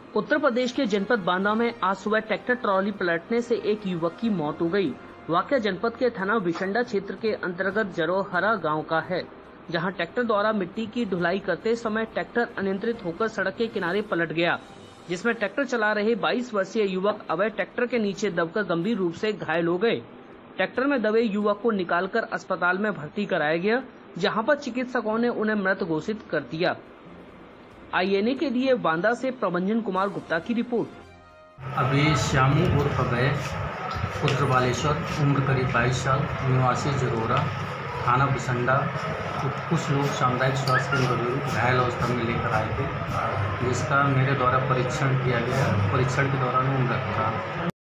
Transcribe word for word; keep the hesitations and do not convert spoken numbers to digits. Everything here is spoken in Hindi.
उत्तर प्रदेश के जनपद बांदा में आज सुबह ट्रैक्टर ट्रॉली पलटने से एक युवक की मौत हो गई। वाकया जनपद के थाना विशंडा क्षेत्र के अंतर्गत जरोहरा गांव का है, जहां ट्रैक्टर द्वारा मिट्टी की ढुलाई करते समय ट्रैक्टर अनियंत्रित होकर सड़क के किनारे पलट गया, जिसमें ट्रैक्टर चला रहे बाईस वर्षीय युवक अवैध ट्रैक्टर के नीचे दबकर गंभीर रूप से घायल हो गए। ट्रैक्टर में दबे युवक को निकालकर अस्पताल में भर्ती कराया गया, जहां पर चिकित्सकों ने उन्हें मृत घोषित कर दिया। आई एन ए के लिए बांदा से प्रभंजन कुमार गुप्ता की रिपोर्ट। अभी श्यामू उर्फ अभय पुत्र बालेश्वर, उम्र करीब बाईस साल, निवासी जरोरा, थाना बिसंडा, कुछ लोग सामुदायिक स्वास्थ्य केंद्र घायल अवस्था में लेकर आए थे, जिसका मेरे द्वारा परीक्षण किया गया। परीक्षण के दौरान वो मृत था।